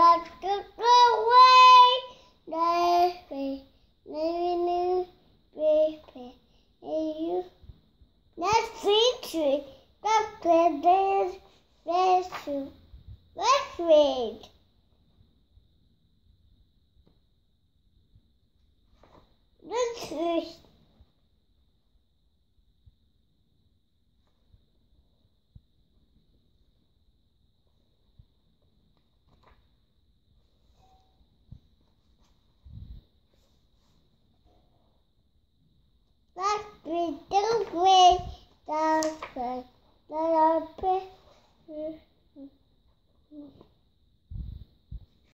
took away the way. Living in you. That's tree. That's true. Let's read. Let's read.